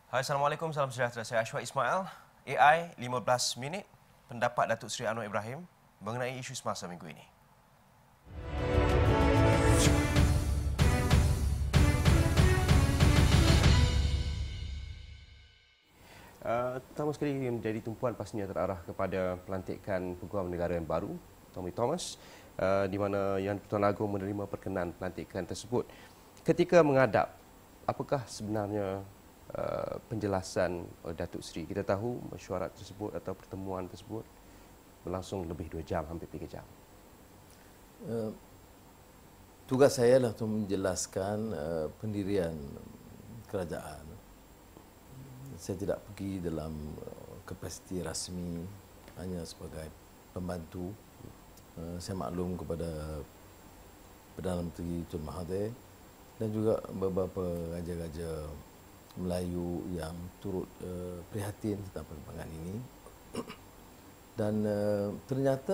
Hai, Assalamualaikum, salam sejahtera. Saya Ashwa Ismail. AI 15 minit, pendapat Datuk Seri Anwar Ibrahim mengenai isu semasa minggu ini. Pertama sekali yang menjadi tumpuan pastinya terarah kepada pelantikan Peguam Negara yang baru, Tommy Thomas, di mana Yang di-Pertuan Agong menerima perkenan pelantikan tersebut. Ketika menghadap, apakah sebenarnya penjelasan Datuk Seri? Kita tahu mesyuarat tersebut atau pertemuan tersebut berlangsung lebih 2 jam, hampir 3 jam. Tugas saya adalah untuk menjelaskan pendirian kerajaan. Saya tidak pergi dalam kapasiti rasmi, hanya sebagai pembantu. Saya maklum kepada Perdana Menteri Tun Mahathir dan juga beberapa raja-raja Melayu yang turut prihatin tentang perkembangan ini. Dan ternyata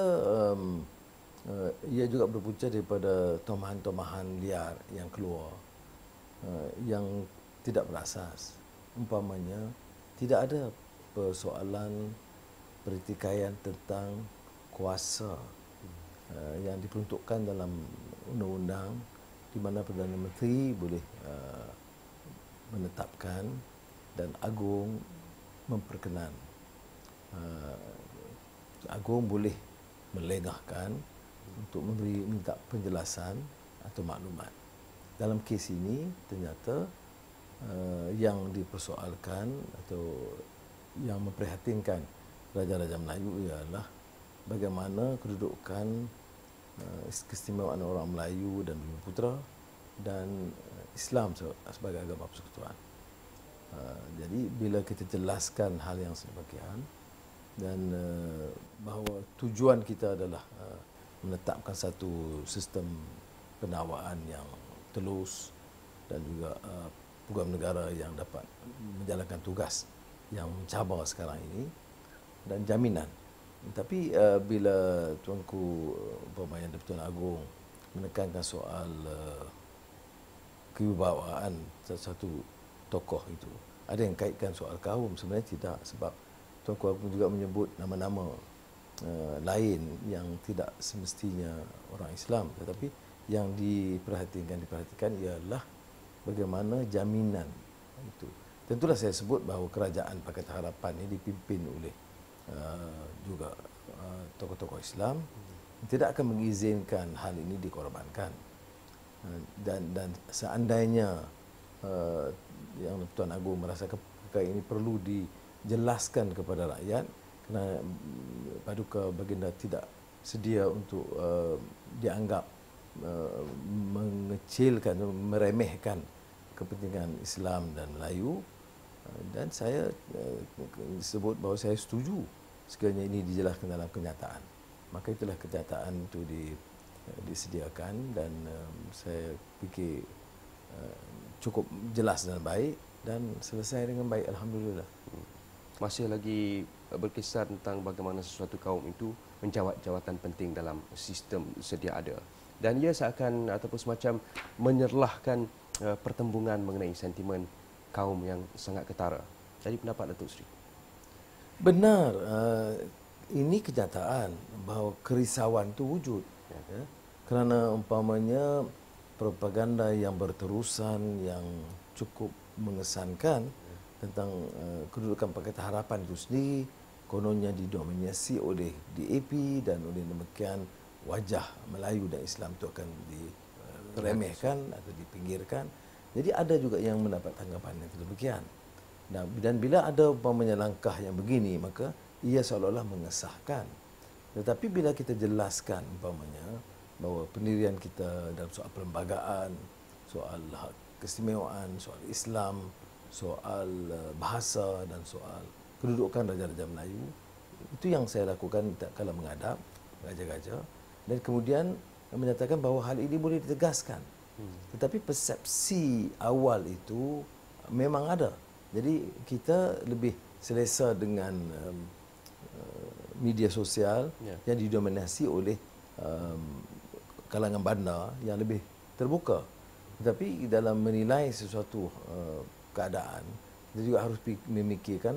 ia juga berpunca daripada tomahan-tomahan liar yang keluar yang tidak berasas. Umpamanya, tidak ada persoalan pertikaian tentang kuasa yang diperuntukkan dalam undang-undang, di mana Perdana Menteri boleh menetapkan dan Agong memperkenan. Agong boleh melengahkan untuk minta penjelasan atau maklumat. Dalam kes ini ternyata yang dipersoalkan atau yang memprihatinkan Raja-Raja Melayu ialah bagaimana kedudukan keistimewaan orang Melayu dan Bumiputera dan Islam sebagai agama persekutuan. Jadi bila kita jelaskan hal yang sedemikian dan bahawa tujuan kita adalah menetapkan satu sistem penawaan yang telus dan juga Peguam Negara yang dapat menjalankan tugas yang mencabar sekarang ini dan jaminan. Tapi bila Tuanku Yang di-Pertuan Agong menekankan soal kewibawaan satu tokoh itu, ada yang kaitkan soal kaum, sebenarnya tidak, sebab Tuanku Agong juga menyebut nama-nama lain yang tidak semestinya orang Islam, tetapi yang diperhatikan ialah bagaimana jaminan itu. Tentulah saya sebut bahawa kerajaan Pakatan Harapan ini dipimpin oleh juga tokoh-tokoh Islam, tidak akan mengizinkan hal ini dikorbankan. Dan seandainya Yang Tuan Agong merasakan perkara ini perlu dijelaskan kepada rakyat, kerana Paduka Baginda tidak sedia untuk dianggap mengecilkan, meremehkan kepentingan Islam dan Melayu, dan saya sebut bahawa saya setuju sekiranya ini dijelaskan dalam kenyataan. Maka itulah kenyataan itu disediakan dan saya fikir cukup jelas dan baik dan selesai dengan baik, alhamdulillah. Masih lagi berkisar tentang bagaimana sesuatu kaum itu menjawat jawatan penting dalam sistem sedia ada. Dan ia seakan ataupun semacam menyerlahkan pertembungan mengenai sentimen kaum yang sangat ketara. Jadi pendapat Datuk Seri? Benar, ini kenyataan bahawa kerisauan itu wujud. Ya. Kerana umpamanya propaganda yang berterusan, yang cukup mengesankan tentang kedudukan Pakatan Harapan itu sendiri, kononnya didominasi oleh DAP dan oleh demikian wajah Melayu dan Islam itu akan diremehkan atau dipinggirkan. Jadi ada juga yang mendapat tanggapan yang demikian. Dan bila ada umpamanya langkah yang begini, maka ia seolah-olah mengesahkan. Tetapi bila kita jelaskan umpamanya bahawa pendirian kita dalam soal perlembagaan, soal hak keistimewaan, soal Islam, soal bahasa dan soal kedudukan Raja-Raja Melayu, itu yang saya lakukan kala menghadap raja-raja, dan kemudian menyatakan bahawa hal ini boleh ditegaskan. Tetapi persepsi awal itu memang ada. Jadi kita lebih selesa dengan media sosial yang didominasi oleh kalangan bandar yang lebih terbuka. Tetapi dalam menilai sesuatu keadaan, Kita juga harus memikirkan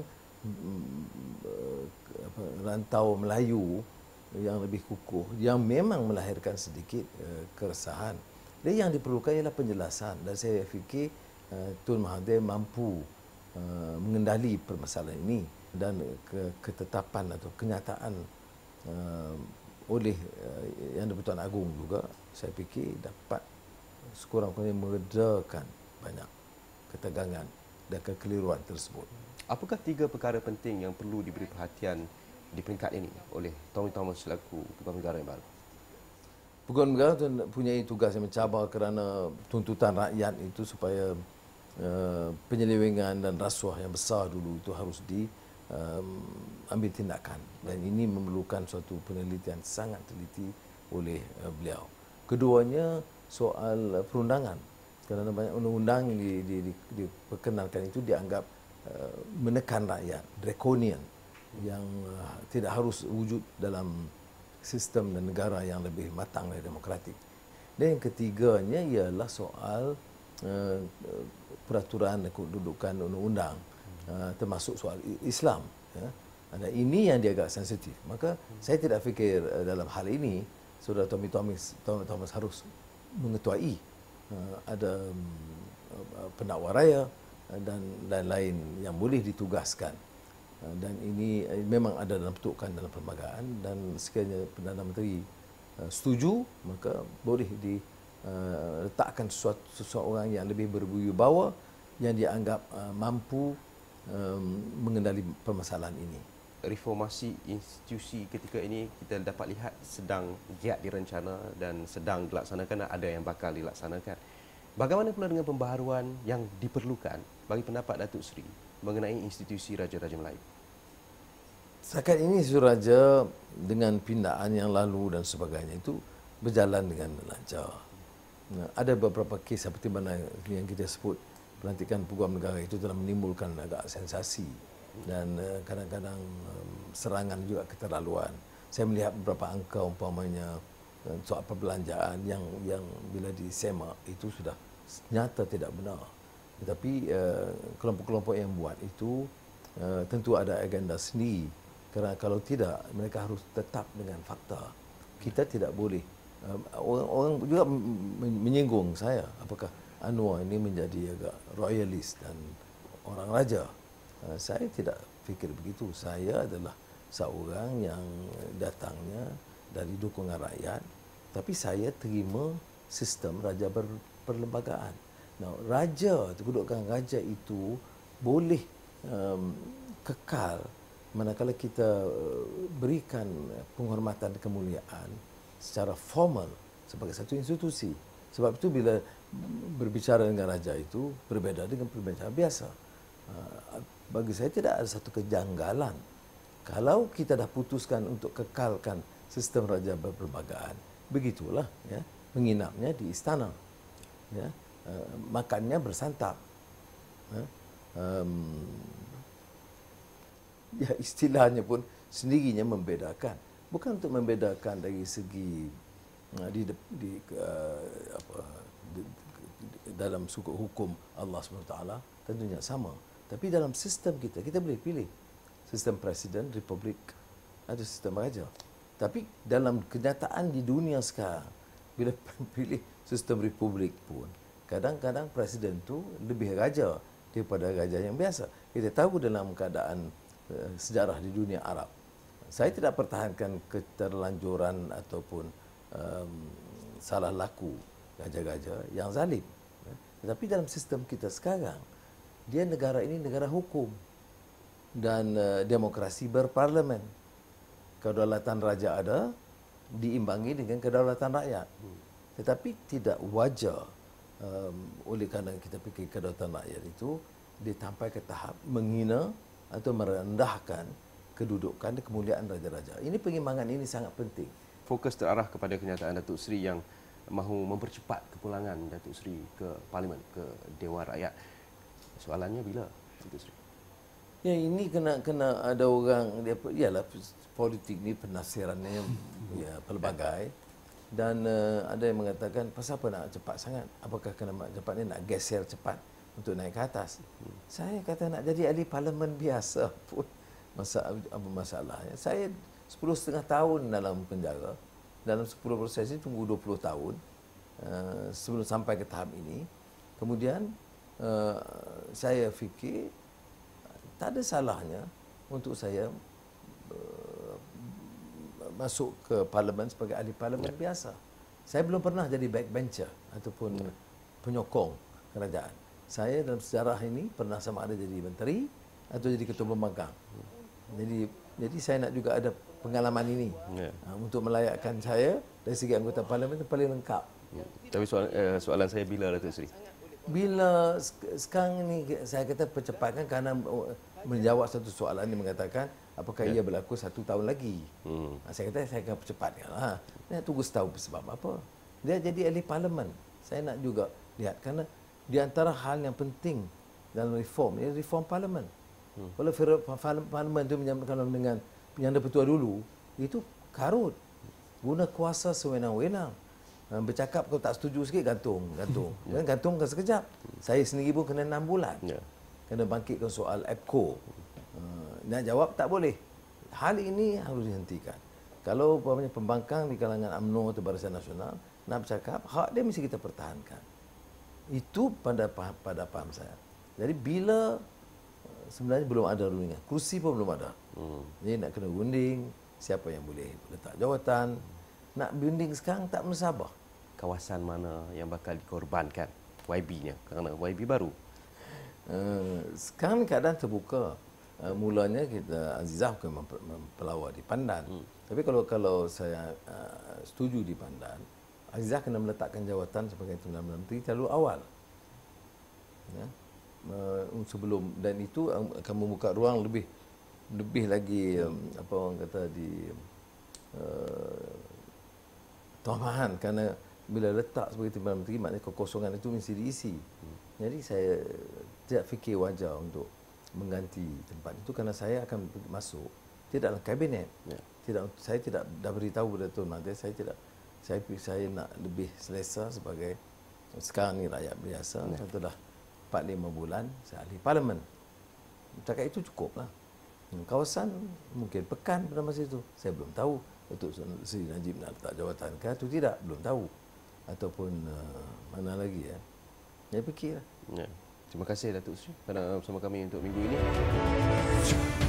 rantau Melayu yang lebih kukuh, yang memang melahirkan sedikit keresahan. Dan yang diperlukan ialah penjelasan. Dan saya fikir Tun Mahathir mampu mengendali permasalahan ini, dan ketetapan atau kenyataan oleh Yang di-Pertuan Agong juga, saya fikir dapat sekurang-kurangnya meredakan banyak ketegangan dan kekeliruan tersebut. Apakah 3 perkara penting yang perlu diberi perhatian di peringkat ini oleh Tommy Thomas selaku Pegawai Negara yang baru? Pegawai negara mempunyai tugas yang mencabar, kerana tuntutan rakyat itu supaya penyelewengan dan rasuah yang besar dulu itu harus diambil tindakan, dan ini memerlukan suatu penelitian sangat teliti oleh beliau. Keduanya soal perundangan, kerana banyak undang-undang diperkenalkan itu dianggap menekan rakyat, draconian, yang tidak harus wujud dalam sistem dan negara yang lebih matang dan demokratik. Dan yang ketiganya ialah soal peraturan kedudukan undang-undang, termasuk soal Islam. Ya. Dan ini yang dia agak sensitif. Maka saya tidak fikir dalam hal ini Saudara Tommy Thomas harus mengetuai ada pendakwa raya dan lain-lain yang boleh ditugaskan. Dan ini memang ada dalam pertukan dalam perlembagaan, dan sekiranya Perdana Menteri setuju, maka boleh diletakkan seseorang yang lebih berwibawa, yang dianggap mampu mengendali permasalahan ini. Reformasi institusi ketika ini kita dapat lihat sedang giat direncana dan sedang dilaksanakan, ada yang bakal dilaksanakan. Bagaimana pula dengan pembaharuan yang diperlukan bagi pendapat Datuk Seri mengenai institusi Raja-Raja Melayu? Setakat ini Suraja dengan pindaan yang lalu dan sebagainya itu berjalan dengan lancar. Ada beberapa kes seperti mana yang kita sebut, pelantikan Pegawai Negara itu telah menimbulkan agak sensasi, dan kadang-kadang serangan juga keterlaluan. Saya melihat beberapa angka umpamanya soal perbelanjaan yang bila disemak itu sudah nyata tidak benar. Tetapi kelompok-kelompok yang buat itu tentu ada agenda sendiri, kerana kalau tidak mereka harus tetap dengan fakta. Kita tidak boleh. Orang juga menyinggung saya, apakah Anwar ini menjadi agak royalist dan orang raja. Saya tidak fikir begitu. Saya adalah seorang yang datangnya dari dukungan rakyat, tapi saya terima sistem raja perlembagaan. Nah, raja, kedudukan raja itu boleh kekal manakala kita berikan penghormatan dan kemuliaan secara formal sebagai satu institusi. Sebab itu bila berbicara dengan raja itu berbeza dengan perbicaraan biasa. Bagi saya tidak ada satu kejanggalan kalau kita dah putuskan untuk kekalkan sistem raja perlembagaan. Begitulah, ya, menginapnya di istana, ya, makannya bersantap, ya, istilahnya pun sendirinya membedakan. Bukan untuk membedakan dari segi dalam sukuk hukum Allah SWT tentunya sama. Tapi dalam sistem kita boleh pilih sistem presiden, republik atau sistem raja. Tapi dalam kenyataan di dunia sekarang, bila pilih sistem republik pun, kadang-kadang presiden tu lebih raja daripada raja yang biasa. Kita tahu dalam keadaan sejarah di dunia Arab. Saya tidak pertahankan keterlanjuran ataupun salah laku raja-raja yang zalim. Tetapi dalam sistem kita sekarang, dia negara ini negara hukum dan demokrasi berparlimen. Kedaulatan raja ada diimbangi dengan kedaulatan rakyat. Tetapi tidak wajar oleh kerana kita fikir kedaulatan rakyat itu ditampai ke tahap menghina atau merendahkan kedudukan dan kemuliaan raja-raja. Ini pengimbangan ini sangat penting. Fokus terarah kepada kenyataan Datuk Seri yang mahu mempercepat kepulangan Datuk Seri ke Parlimen, ke Dewan Rakyat. Soalannya bila, Datuk Seri? Ya, ini kena ada orang, dia ialah politik ni penafsirannya ya pelbagai, dan ada yang mengatakan pasal apa nak cepat sangat? Apakah kena cepat ni nak geser cepat untuk naik ke atas. Saya kata nak jadi ahli parlimen biasa pun apa masalahnya. Saya 10,5 tahun dalam penjara. Dalam 10 proses ini tunggu 20 tahun sebelum sampai ke tahap ini. Kemudian saya fikir tak ada salahnya untuk saya masuk ke parlimen sebagai ahli parlimen biasa. Saya belum pernah jadi backbencher ataupun penyokong kerajaan. Saya dalam sejarah ini pernah sama ada jadi menteri atau jadi ketua pembangkang. Jadi saya nak juga ada pengalaman ini untuk melayakkan saya dari segi anggota parlimen itu paling lengkap. Tapi soalan saya bila, Datuk Seri? Bila sekarang ini saya kata percepatkan kerana menjawab satu soalan ini mengatakan apakah ia berlaku 1 tahun lagi. Saya kata saya akan percepatkan. Saya tunggu setahun sebab apa? Dia jadi ahli parlimen. Saya nak juga lihat kerana di antara hal yang penting dalam reform, ia reform parlimen. Kalau parlimen itu menyamakan dengan penyanda petua dulu, itu karut. Guna kuasa sewenang-wenang. Bercakap kalau tak setuju sikit gantung. Gantung kan sekejap. Saya sendiri pun kena 6 bulan. Kena bangkitkan soal APCO. Nak jawab tak boleh. Hal ini harus dihentikan. Kalau pembangkang di kalangan UMNO atau Barisan Nasional nak bercakap, hak dia mesti kita pertahankan. Itu pada paham saya. Jadi bila sebenarnya belum ada rundingan, kursi pun belum ada. Jadi nak kena runding siapa yang boleh letak jawatan. Nak runding sekarang tak mensabar. Kawasan mana yang bakal dikorbankan YB-nya kerana YB baru? Sekarang keadaan terbuka. Mulanya kita Azizah bukan mempelawar di Pandan. Tapi kalau saya setuju di Pandan, Azizah kena meletakkan jawatan sebagai Perdana Menteri terlalu awal. Sebelum, dan itu akan membuka ruang lebih lagi apa orang kata di tomahan, kerana bila letak sebagai Perdana Menteri maknanya kekosongan itu mesti diisi. Jadi saya tidak fikir wajar untuk mengganti tempat itu kerana saya akan masuk tidak dalam kabinet. Saya tidak dah beritahu kepada Tun Mahathir, saya nak lebih selesa sebagai sekarang ni rakyat biasa. Setelah 4-5 bulan saya ahli parlimen. Cakap itu cukuplah. Kawasan mungkin Pekan pada masa itu saya belum tahu. Datuk Seri Najib nak letak jawatan ke atau tidak, belum tahu. Ataupun mana lagi ya. Saya fikirlah. Terima kasih Datuk Seri kerana bersama kami untuk minggu ini.